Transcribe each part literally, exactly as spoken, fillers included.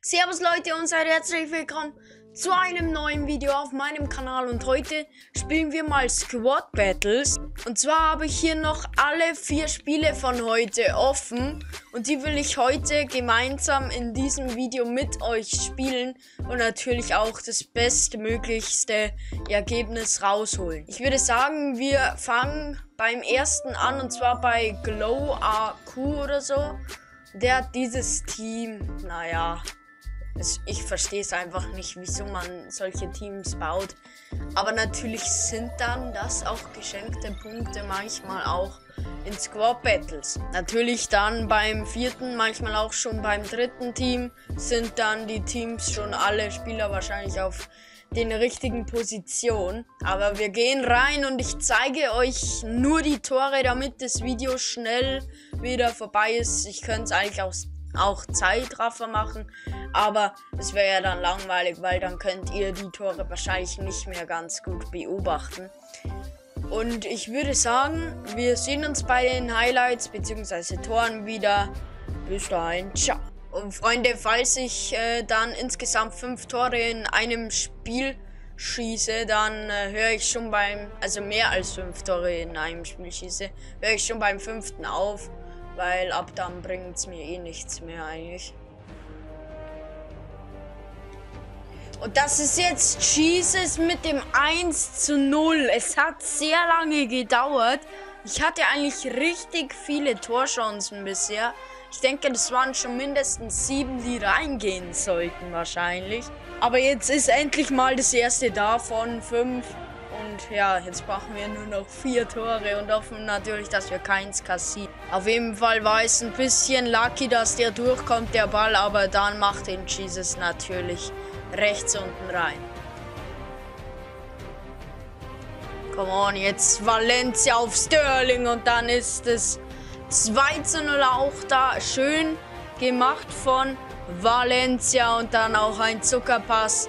Servus Leute und seid herzlich willkommen zu einem neuen Video auf meinem Kanal. Und heute spielen wir mal Squad Battles. Und zwar habe ich hier noch alle vier Spiele von heute offen. Und die will ich heute gemeinsam in diesem Video mit euch spielen. Und natürlich auch das bestmöglichste Ergebnis rausholen. Ich würde sagen, wir fangen beim ersten an. Und zwar bei Glow A Q oder so. Der hat dieses Team, naja, es, ich verstehe es einfach nicht, wieso man solche Teams baut. Aber natürlich sind dann das auch geschenkte Punkte manchmal auch in Squad Battles. Natürlich dann beim vierten, manchmal auch schon beim dritten Team sind dann die Teams schon alle Spieler wahrscheinlich auf den richtigen Positionen. Aber wir gehen rein und ich zeige euch nur die Tore, damit das Video schnell wieder vorbei ist. Ich könnte es eigentlich auch, auch Zeitraffer machen, aber es wäre ja dann langweilig, weil dann könnt ihr die Tore wahrscheinlich nicht mehr ganz gut beobachten. Und ich würde sagen, wir sehen uns bei den Highlights bzw. Toren wieder. Bis dahin, ciao. Und Freunde, falls ich äh, dann insgesamt fünf Tore in einem Spiel schieße, dann äh, höre ich schon beim, also mehr als fünf Tore in einem Spiel schieße, höre ich schon beim fünften auf, weil ab dann bringt es mir eh nichts mehr eigentlich. Und das ist jetzt Jesus mit dem eins zu null. Es hat sehr lange gedauert. Ich hatte eigentlich richtig viele Torchancen bisher. Ich denke, das waren schon mindestens sieben, die reingehen sollten wahrscheinlich. Aber jetzt ist endlich mal das erste da von fünf. Und ja, jetzt brauchen wir nur noch vier Tore und hoffen natürlich, dass wir keins kassieren. Auf jeden Fall war es ein bisschen lucky, dass der durchkommt, der Ball. Aber dann macht den Jesus natürlich rechts unten rein. Come on, jetzt Valencia auf Sterling und dann ist es zwei zu null auch da. Schön gemacht von Valencia und dann auch ein Zuckerpass.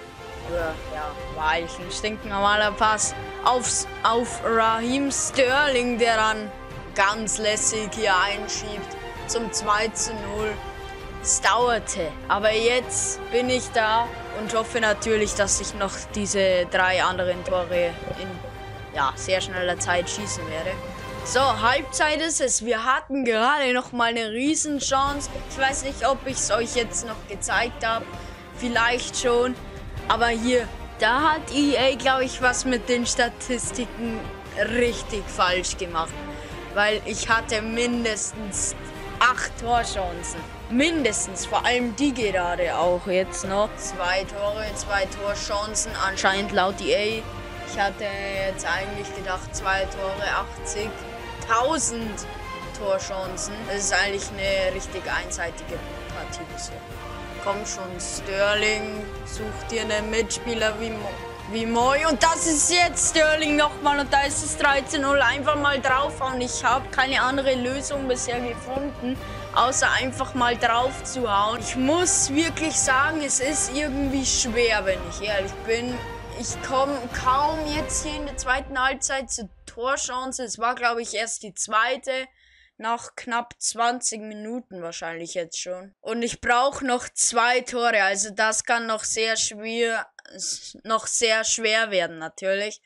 Ja, ja, war eigentlich ein stinknormaler Pass auf, auf Raheem Sterling, der dann ganz lässig hier einschiebt zum zwei zu null. Es dauerte, aber jetzt bin ich da und hoffe natürlich, dass ich noch diese drei anderen Tore in ja, sehr schneller Zeit schießen werde. So, Halbzeit ist es. Wir hatten gerade noch mal eine Riesenchance. Ich weiß nicht, ob ich es euch jetzt noch gezeigt habe. Vielleicht schon. Aber hier, da hat E A, glaube ich, was mit den Statistiken richtig falsch gemacht. Weil ich hatte mindestens acht Torchancen. Mindestens, vor allem die gerade auch jetzt noch. Zwei Tore, zwei Torchancen, anscheinend laut E A. Ich hatte jetzt eigentlich gedacht, zwei Tore, achtzigtausend Torchancen. Das ist eigentlich eine richtig einseitige Partie bisher. Komm schon, Sterling, such dir einen Mitspieler wie, Mo wie Moi. Und das ist jetzt Sterling nochmal und da ist es drei zu null. Einfach mal draufhauen. Ich habe keine andere Lösung bisher gefunden, außer einfach mal drauf zu hauen. Ich muss wirklich sagen, es ist irgendwie schwer, wenn ich ehrlich bin. Ich komme kaum jetzt hier in der zweiten Halbzeit zur Torchance. Es war, glaube ich, erst die zweite. Nach knapp zwanzig Minuten wahrscheinlich jetzt schon. Und ich brauche noch zwei Tore. Also das kann noch sehr schwer, noch sehr schwer werden natürlich.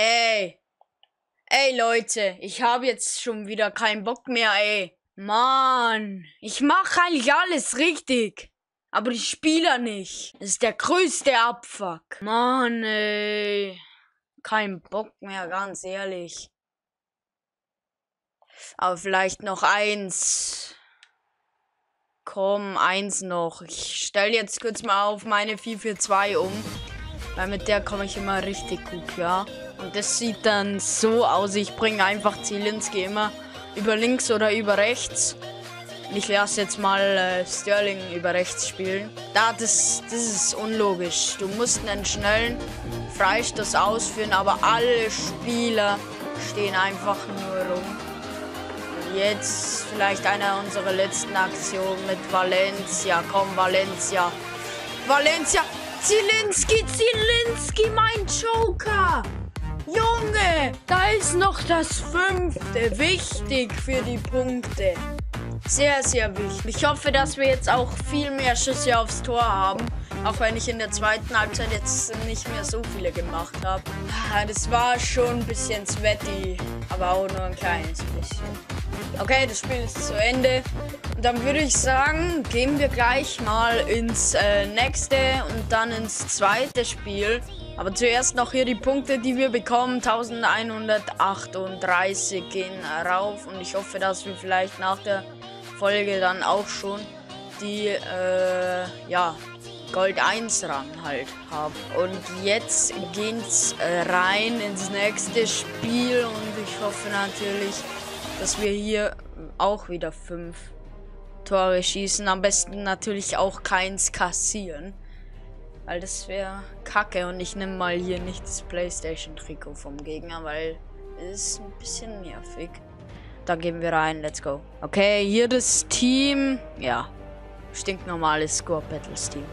Ey. Ey, Leute. Ich habe jetzt schon wieder keinen Bock mehr, ey. Mann. Ich mache eigentlich alles richtig. Aber die Spieler nicht. Das ist der größte Abfuck. Mann, ey. Kein Bock mehr, ganz ehrlich. Aber vielleicht noch eins. Komm, eins noch. Ich stelle jetzt kurz mal auf meine vier vier zwei um. Weil mit der komme ich immer richtig gut, ja. Und das sieht dann so aus. Ich bringe einfach Zielinski immer über links oder über rechts. Ich lasse jetzt mal äh, Sterling über rechts spielen. Da, das, das ist unlogisch. Du musst einen schnellen Freistoß ausführen, aber alle Spieler stehen einfach nur rum. Und jetzt vielleicht eine unserer letzten Aktionen mit Valencia. Komm, Valencia. Valencia. Zielinski, Zielinski, mein Joker. Junge, da ist noch das fünfte. Wichtig für die Punkte. Sehr, sehr wichtig. Ich hoffe, dass wir jetzt auch viel mehr Schüsse aufs Tor haben. Auch wenn ich in der zweiten Halbzeit jetzt nicht mehr so viele gemacht habe. Das war schon ein bisschen sweaty, aber auch nur ein kleines bisschen. Okay, das Spiel ist zu Ende. Und dann würde ich sagen, gehen wir gleich mal ins äh, nächste und dann ins zweite Spiel. Aber zuerst noch hier die Punkte, die wir bekommen. eintausendeinhundertachtunddreißig gehen rauf. Und ich hoffe, dass wir vielleicht nach der Folge dann auch schon die, äh, ja, Gold eins Rang halt haben. Und jetzt geht's äh, rein ins nächste Spiel. Und ich hoffe natürlich, dass wir hier auch wieder fünf Tore schießen. Am besten natürlich auch keins kassieren. Weil das wäre kacke. Und ich nehme mal hier nicht das PlayStation-Trikot vom Gegner, weil es ist ein bisschen nervig. Dann gehen wir rein. Let's go. Okay, hier das Team. Ja, stinknormales Score Battles Team.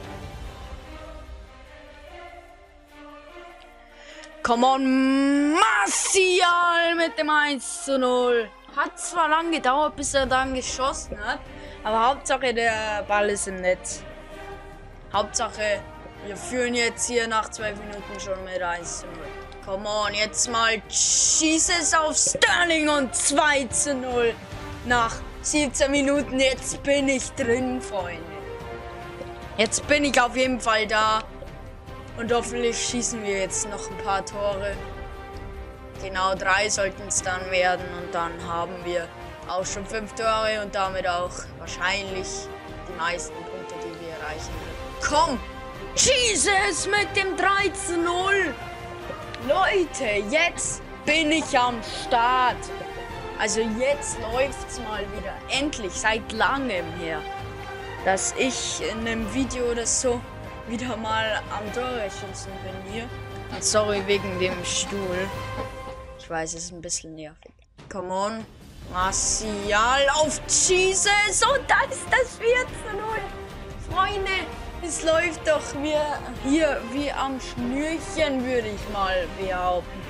Come on, Martial mit dem eins zu null. Hat zwar lang gedauert, bis er dann geschossen hat, aber Hauptsache der Ball ist im Netz. Hauptsache, wir führen jetzt hier nach zwölf Minuten schon mit eins zu null. Come on, jetzt mal Jesus auf Sterling und zwei zu null. Nach siebzehn Minuten, jetzt bin ich drin, Freunde. Jetzt bin ich auf jeden Fall da. Und hoffentlich schießen wir jetzt noch ein paar Tore. Genau drei sollten es dann werden. Und dann haben wir auch schon fünf Tore und damit auch wahrscheinlich die meisten Punkte, die wir erreichen können. Komm! Jesus mit dem drei zu null! Leute, jetzt bin ich am Start. Also jetzt läuft's mal wieder. Endlich, seit langem her, dass ich in einem Video oder so wieder mal am Tore schießen bin hier. Und sorry wegen dem Stuhl. Ich weiß, es ist ein bisschen nervig. Come on. Martial auf Jesus. Und da ist das vier zu null. Freunde, es läuft doch mir hier wie am Schnürchen, würde ich mal behaupten.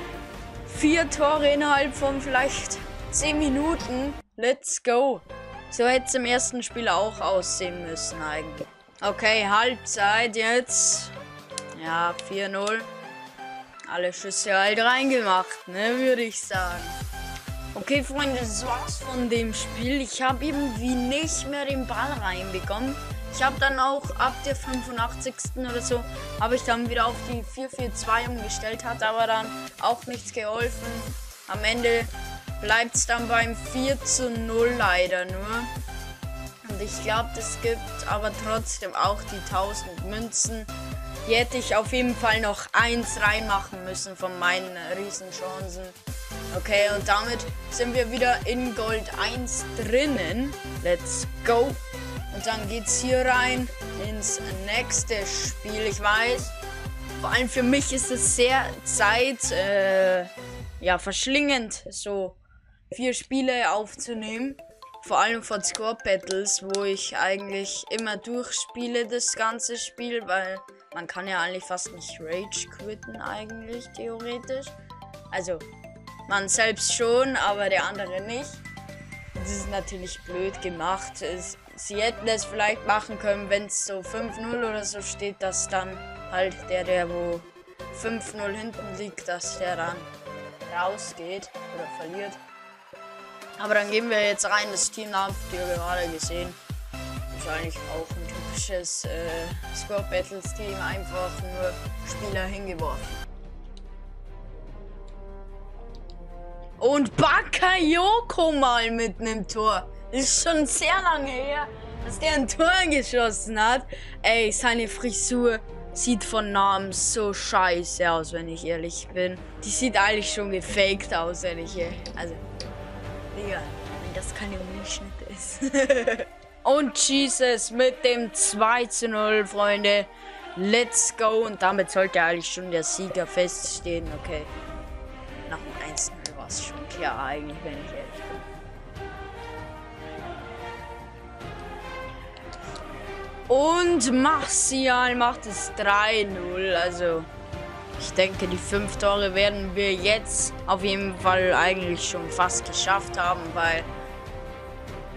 Vier Tore innerhalb von vielleicht zehn Minuten. Let's go. So hätte es im ersten Spiel auch aussehen müssen eigentlich. Okay, Halbzeit jetzt. Ja, vier null. Alle Schüsse halt reingemacht, ne, würde ich sagen. Okay, Freunde, das war's von dem Spiel. Ich habe irgendwie nicht mehr den Ball reinbekommen. Ich habe dann auch ab der fünfundachtzigsten oder so, habe ich dann wieder auf die vier vier zwei umgestellt, hat aber dann auch nichts geholfen. Am Ende bleibt es dann beim vier zu null leider nur. Und ich glaube, das gibt aber trotzdem auch die tausend Münzen. Die hätte ich auf jeden Fall noch eins reinmachen müssen von meinen Riesenchancen. Okay, und damit sind wir wieder in Gold eins drinnen. Let's go. Und dann geht's hier rein ins nächste Spiel. Ich weiß, vor allem für mich ist es sehr Zeit, äh, ja, verschlingend, so vier Spiele aufzunehmen. Vor allem von Score Battles, wo ich eigentlich immer durchspiele das ganze Spiel, weil man kann ja eigentlich fast nicht Rage quitten eigentlich, theoretisch. Also, man selbst schon, aber der andere nicht. Das ist natürlich blöd gemacht. Es, sie hätten es vielleicht machen können, wenn es so fünf null oder so steht, dass dann halt der, der wo fünf null hinten liegt, dass der dann rausgeht oder verliert. Aber dann gehen wir jetzt rein, das Team habt ihr gerade gesehen. Ist eigentlich auch ein typisches äh, Score Battles Team, einfach nur Spieler hingeworfen. Und Bakayoko mal mit einem Tor. Ist schon sehr lange her, dass der ein Tor geschossen hat. Ey, seine Frisur sieht von Namen so scheiße aus, wenn ich ehrlich bin. Die sieht eigentlich schon gefaked aus, wenn ich ehrlich. Also, Digga, wenn das keine Milchschnitte ist. Und Jesus mit dem zwei zu null, Freunde. Let's go. Und damit sollte eigentlich schon der Sieger feststehen. Okay. Nach dem eins null war es schon klar eigentlich, wenn ich ehrlich bin. Und Martial macht es drei null. Also, ich denke, die fünf Tore werden wir jetzt auf jeden Fall eigentlich schon fast geschafft haben, weil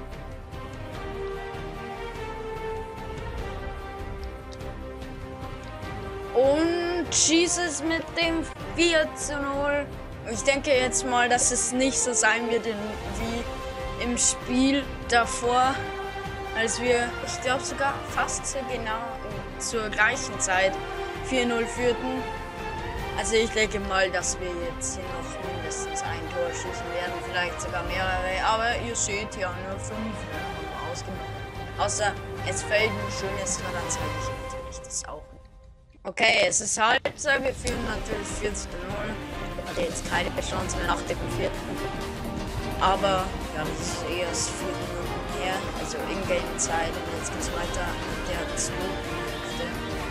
Und Jesus mit dem vier zu null. Ich denke jetzt mal, dass es nicht so sein wird in, wie im Spiel davor, als wir, ich glaube sogar fast so genau zur gleichen Zeit vier null führten. Also ich denke mal, dass wir jetzt hier noch mindestens ein Tor schießen werden, vielleicht sogar mehrere, aber ihr seht ja nur fünf ausgemacht. Außer es fällt ein schönes Tor, dann zeige ich natürlich das auch. Okay, es ist Halbzeit, wir führen natürlich vier zu null. Hatte jetzt keine Chance mehr nach dem vierten. Aber ja, das ist erst vier Minuten her, also Ingame-Zeit, und jetzt geht's weiter mit der zweiten Hälfte.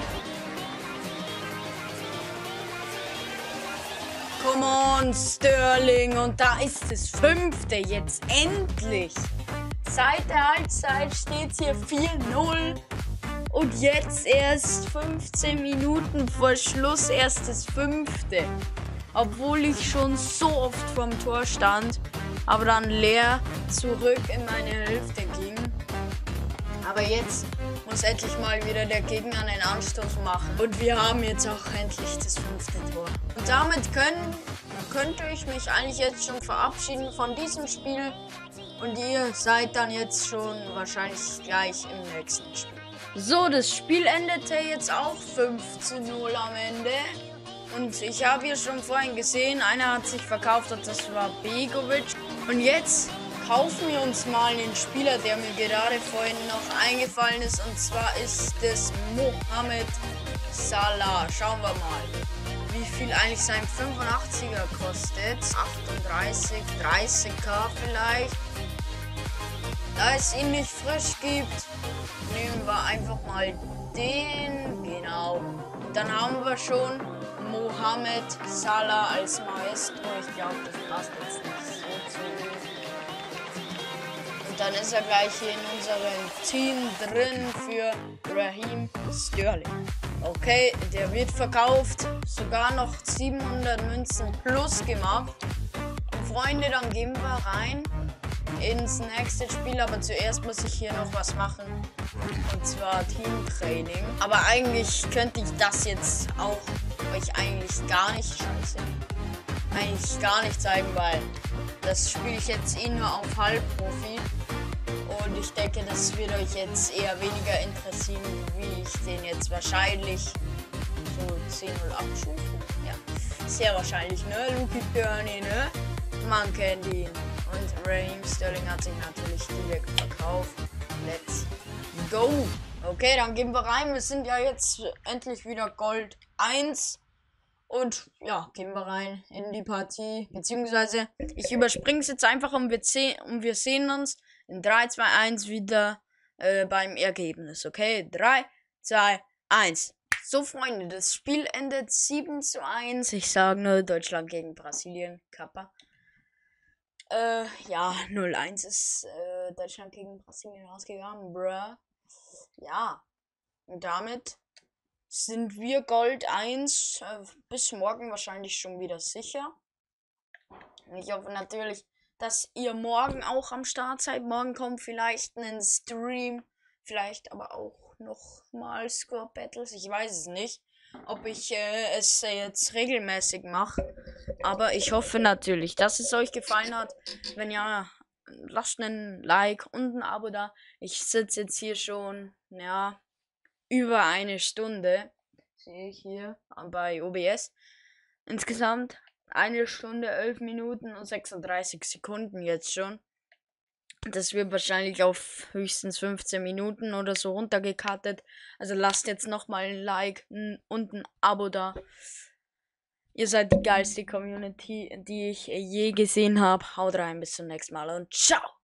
Come on, Sterling, und da ist das fünfte, jetzt endlich. Seit der Halbzeit steht hier vier null. Und jetzt erst fünfzehn Minuten vor Schluss erst das fünfte. Obwohl ich schon so oft vorm Tor stand, aber dann leer zurück in meine Hälfte ging. Aber jetzt muss endlich mal wieder der Gegner einen Anstoß machen. Und wir haben jetzt auch endlich das fünfte Tor. Und damit können, könnte ich mich eigentlich jetzt schon verabschieden von diesem Spiel. Und ihr seid dann jetzt schon wahrscheinlich gleich im nächsten Spiel. So, das Spiel endete jetzt auch fünf zu null am Ende. Und ich habe hier schon vorhin gesehen, einer hat sich verkauft und das war Begovic. Und jetzt kaufen wir uns mal den Spieler, der mir gerade vorhin noch eingefallen ist. Und zwar ist es Mohamed Salah. Schauen wir mal, wie viel eigentlich sein fünfundachtziger kostet. achtunddreißig, dreißig K vielleicht. Da es ihn nicht frisch gibt, nehmen wir einfach mal den. Genau. Dann haben wir schon Mohamed Salah als Maestro. Ich glaube, das passt jetzt nicht so zu ihm. Und dann ist er gleich hier in unserem Team drin für Raheem Sterling. Okay, der wird verkauft. Sogar noch siebenhundert Münzen plus gemacht. Und Freunde, dann gehen wir rein ins nächste Spiel, aber zuerst muss ich hier noch was machen, und zwar Teamtraining. Aber eigentlich könnte ich das jetzt auch euch eigentlich gar nicht scheiße, eigentlich gar nicht zeigen, weil das spiele ich jetzt eh nur auf Halbprofi und ich denke, das wird euch jetzt eher weniger interessieren, wie ich den jetzt wahrscheinlich so zehn null abschufe. Ja, sehr wahrscheinlich, ne? Luki Börni, ne? Man kennt ihn. Und Raheem Sterling hat sich natürlich direkt verkauft. Let's go! Okay, dann gehen wir rein. Wir sind ja jetzt endlich wieder Gold eins. Und ja, gehen wir rein in die Partie. Beziehungsweise, ich überspringe es jetzt einfach und wir, und wir sehen uns in drei, zwei, eins wieder äh, beim Ergebnis. Okay, drei, zwei, eins. So, Freunde, das Spiel endet sieben zu eins. Ich sage nur Deutschland gegen Brasilien. Kappa. Äh, ja, null eins ist äh, Deutschland gegen Brasilien ausgegangen, bruh. Ja, und damit sind wir Gold eins äh, bis morgen wahrscheinlich schon wieder sicher. Und ich hoffe natürlich, dass ihr morgen auch am Start seid. Morgen kommt vielleicht ein Stream, vielleicht aber auch noch mal Score Battles. Ich weiß es nicht, ob ich äh, es äh, jetzt regelmäßig mache. Aber ich hoffe natürlich, dass es euch gefallen hat. Wenn ja, lasst einen Like und ein Abo da. Ich sitze jetzt hier schon, ja, über eine Stunde. Sehe ich hier bei O B S. Insgesamt eine Stunde, elf Minuten und sechsunddreißig Sekunden jetzt schon. Das wird wahrscheinlich auf höchstens fünfzehn Minuten oder so runtergekattet. Also lasst jetzt nochmal ein Like und ein Abo da. Ihr seid die geilste Community, die ich je gesehen habe. Haut rein, bis zum nächsten Mal und ciao!